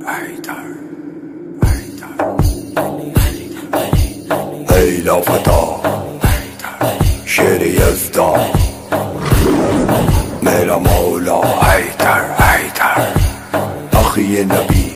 ای لافتا شعر یزدان میرا مولا حیدر اخی نبی